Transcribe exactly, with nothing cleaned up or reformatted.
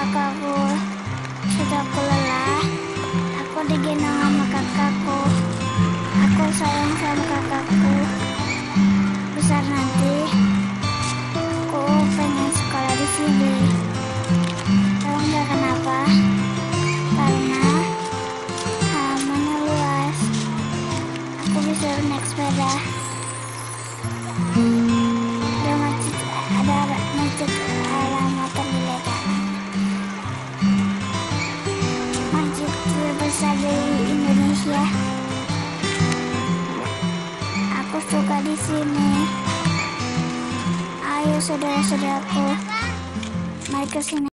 kakakku. Sudah aku lelah, aku digendong sama kakakku. Aku sayang sama kakakku. Besar nanti, aku pengen sekolah di sini. Tahu nggak kenapa? Karena halamannya luas. Aku bisa naik sepeda. Ada masjid, ada masjid alamat terletak. Masjid terbesar di Indonesia. Aku suka di sini. Ayo saudara-saudaraku, mari ke sini.